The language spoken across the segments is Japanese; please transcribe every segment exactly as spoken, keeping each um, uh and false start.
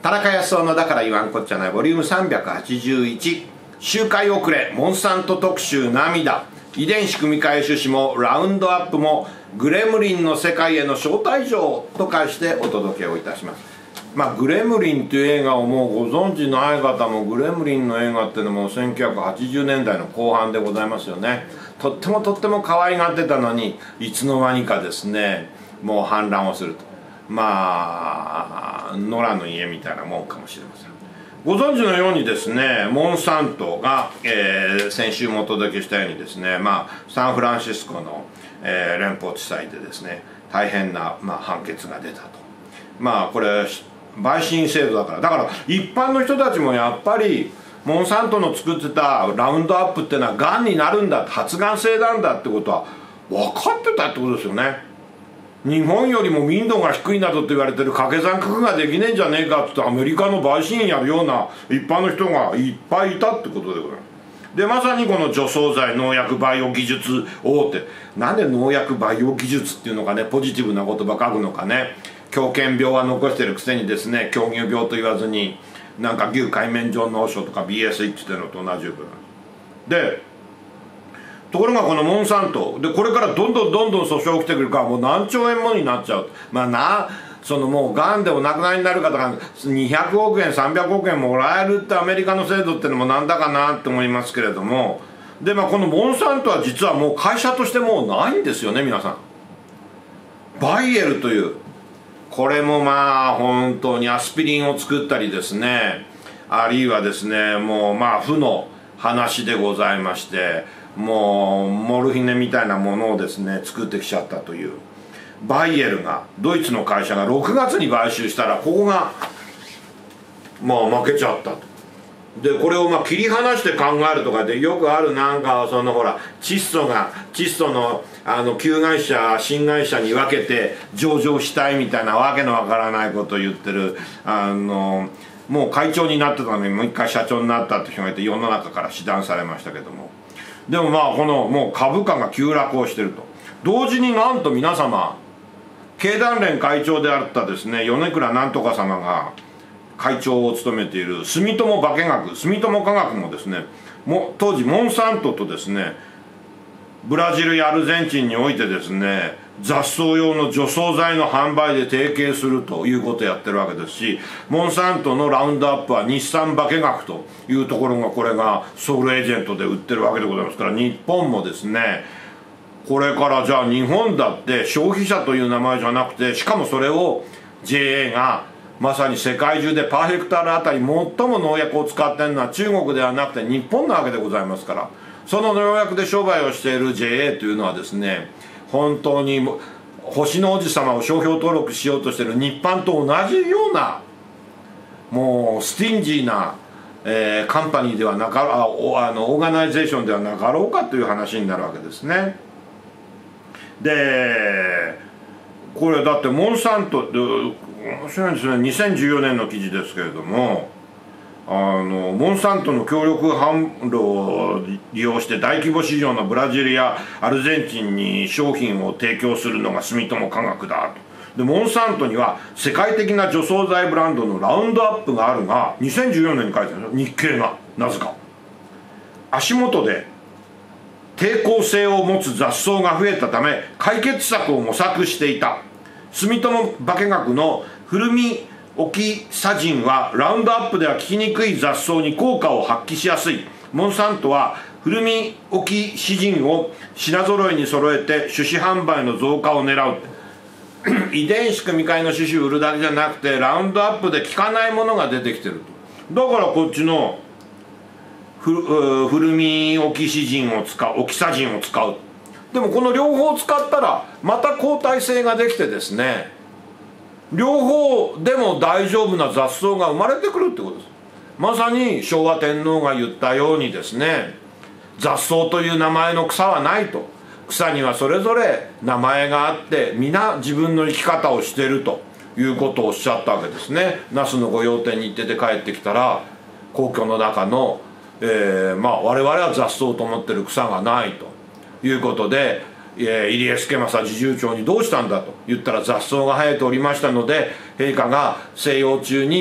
田中康夫のだから言わんこっちゃないボリュームさんびゃくはちじゅういち、周回遅れモンサント特集涙、遺伝子組み換え種子もラウンドアップもグレムリンの世界への招待状と題してお届けをいたします。まあグレムリンという映画をもうご存知ない方も、グレムリンの映画っていうのもせんきゅうひゃくはちじゅうねんだいの後半でございますよね。とってもとっても可愛がってたのに、いつの間にかですねもう反乱をすると、まあ野良の家みたいなもんかもしれません。ご存知のようにですね、モンサントが、えー、先週もお届けしたようにですね、まあ、サンフランシスコの、えー、連邦地裁でですね大変な、まあ、判決が出たと。まあこれ陪審制度だからだから一般の人たちもやっぱりモンサントの作ってたラウンドアップっていうのはがんになるんだ、発がん性なんだってことは分かってたってことですよね。日本よりも民度が低いなどと言われてる掛け算九九ができねえんじゃねえかってアメリカの陪審員やるような一般の人がいっぱいいたってことでございます。でまさにこの除草剤農薬バイオ技術大手、なんで農薬バイオ技術っていうのかね、ポジティブな言葉書くのかね。狂犬病は残してるくせにですね、狂乳病と言わずになんか牛海綿状脳症とか ビーエスエイチ っていうのと同じようで、ところがこのモンサントでこれからどんどんどんどん訴訟起きてくるからもう何兆円もになっちゃう。まあなそのもうがんでお亡くなりになる方がにひゃくおくえんさんびゃくおくえんもらえるってアメリカの制度ってのもなんだかなって思いますけれども、でまあこのモンサントは実はもう会社としてもうないんですよね皆さん。バイエルというこれもまあ本当にアスピリンを作ったりですね、あるいはですねもうまあ負の話でございまして、もうモルヒネみたいなものをですね作ってきちゃったというバイエルが、ドイツの会社がろくがつに買収したらここがまあ負けちゃったと。でこれをまあ切り離して考えるとかでよくあるなんかそのほら窒素が窒素のあの旧会社新会社に分けて上場したいみたいなわけのわからないことを言ってる、あのもう会長になってたのにもう一回社長になったって人がいて世の中から指断されましたけども、でもまあこのもう株価が急落をしてると同時になんと皆様経団連会長であったですね米倉なんとか様が会長を務めている住友化学住友化学もですねも当時モンサントとですねブラジルやアルゼンチンにおいてですね雑草用の除草剤の販売で提携するということをやってるわけですし、モンサントのラウンドアップは日産化学というところがこれがソウルエージェントで売ってるわけでございますから、日本もですねこれからじゃあ日本だって消費者という名前じゃなくて、しかもそれを ジェーエー がまさに世界中でパーヘクタールあたり最も農薬を使っているのは中国ではなくて日本なわけでございますから、その農薬で商売をしている ジェーエー というのはですね本当に星の王子様を商標登録しようとしている日販と同じようなもうスティンジーな、えー、カンパニーではなかああのオーガナイゼーションではなかろうかという話になるわけですね。でこれだってモンサントって面白いですね、にせんじゅうよねんの記事ですけれども、あのモンサントの協力販路を利用して大規模市場のブラジルやアルゼンチンに商品を提供するのが住友化学だと。でモンサントには世界的な除草剤ブランドのラウンドアップがあるがにせんじゅうよねんに書いてあるんですよ、日経が。なぜか足元で抵抗性を持つ雑草が増えたため解決策を模索していた。住友化学の古見オキサジンはラウンドアップでは効きにくい雑草に効果を発揮しやすい。モンサントはフルミオキシジンを品揃えに揃えて種子販売の増加を狙う遺伝子組み換えの種子を売るだけじゃなくてラウンドアップで効かないものが出てきてると。だからこっちのフル、フルミオキシジンを使うオキサジンを使う。でもこの両方使ったらまた抗体性ができてですね、両方でも大丈夫な雑草が生まれてくるってことです。まさに昭和天皇が言ったようにですね、雑草という名前の草はないと。草にはそれぞれ名前があって皆自分の生き方をしているということをおっしゃったわけですね。那須の御用店に行ってて帰ってきたら皇居の中の、えー、まあ我々は雑草と思ってる草がないということで、入江助政侍従長にどうしたんだと言ったら雑草が生えておりましたので陛下が静養中に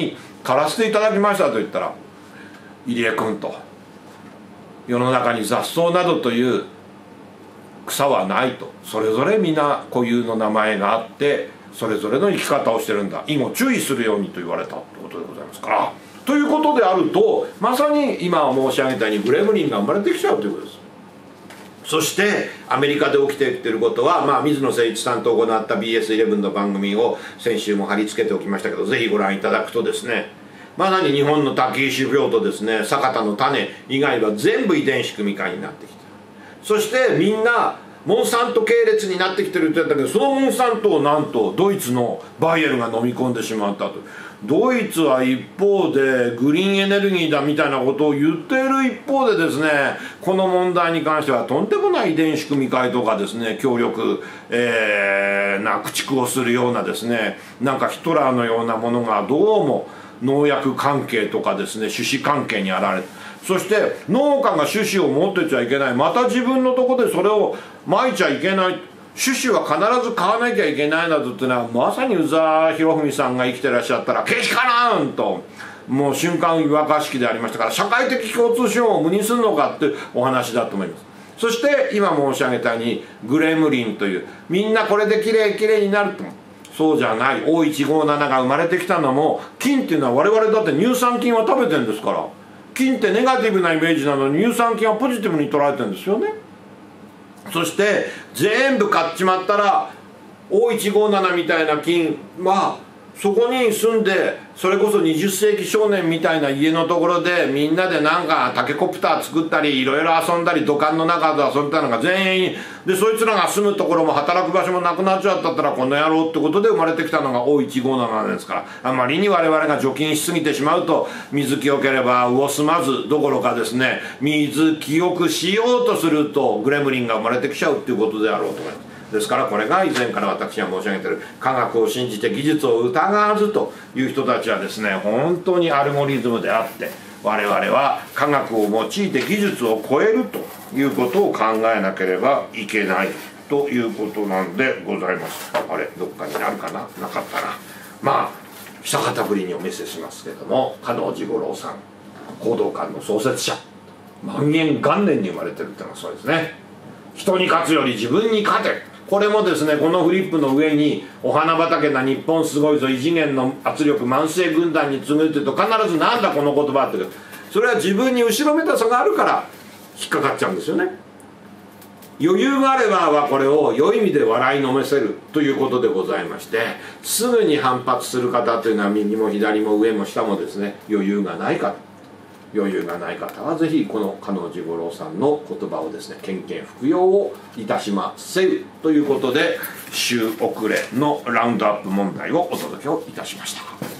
刈らせていただきましたと言ったら、入江君と、世の中に雑草などという草はないと、それぞれ皆固有の名前があってそれぞれの生き方をしてるんだ、以後注意するようにと言われたということでございますから、ということであると、まさに今申し上げたようにグレムリンが生まれてきちゃうということです。そしてアメリカで起きてきていることは、まあ、水野誠一さんと行った ビーエスイレブン の番組を先週も貼り付けておきましたけど、ぜひご覧いただくとですね、まさに日本の滝石不とですね、酒田の種以外は全部遺伝子組み換えになってきている。そしてみんなモンサント系列になってきてるって言ったけど、そのモンサントをなんとドイツのバイエルが飲み込んでしまったと。ドイツは一方でグリーンエネルギーだみたいなことを言っている一方でですね、この問題に関してはとんでもない遺伝子組み換えとかですね、協力、えー、な駆逐をするようなですね、なんかヒトラーのようなものがどうも農薬関係とかですね、種子関係にあられる。そして農家が種子を持ってちゃいけない、また自分のところでそれをまいちゃいけない、種子は必ず買わなきゃいけないなどっていうのは、まさに宇沢博文さんが生きてらっしゃったらけしからんと、もう瞬間湯沸かし器でありましたから、社会的共通資本を無にするのかってお話だと思います。そして今申し上げたようにグレムリンという、みんなこれできれいきれいになると、そうじゃない。 オーいちごーなな が生まれてきたのも、菌っていうのは我々だって乳酸菌は食べてるんですから、菌ってネガティブなイメージなのに乳酸菌はポジティブに捉えてるんですよね。そして全部買っちまったら オーいちごーなな みたいな菌はそこに住んで、それこそにじゅっせいき少年みたいな家のところでみんなでなんかタケコプター作ったりいろいろ遊んだり、土管の中で遊んだのが全員で、そいつらが住むところも働く場所もなくなっちゃったったらこの野郎ってことで生まれてきたのが オーいちごーなな ですから、あまりに我々が除菌しすぎてしまうと、水清ければ魚住まずどころかですね、水清くしようとするとグレムリンが生まれてきちゃうっていうことであろうと思います。ですからこれが以前から私が申し上げている、科学を信じて技術を疑わずという人たちはですね、本当にアルゴリズムであって、我々は科学を用いて技術を超えるということを考えなければいけないということなんでございます。あれどっかにあるかな、なかったな。まあ久方ぶりにお見せしますけれども、加納治五郎さん、講道館の創設者、万延元年に生まれてるってのはそうですね。人に勝つより自分に勝て、これもですね、このフリップの上にお花畑な日本すごいぞ、異次元の圧力慢性軍団に次ぐって言うと必ずなんだこの言葉って、それは自分に後ろめたさがあるから引っかかっちゃうんですよね。余裕があればはこれを良い意味で笑いのめせるということでございまして、すぐに反発する方というのは右も左も上も下もですね、余裕がない方余裕がない方はぜひこの加納治五郎さんの言葉をですね、献見服用をいたしませるということで、週遅れのラウンドアップ問題をお届けをいたしました。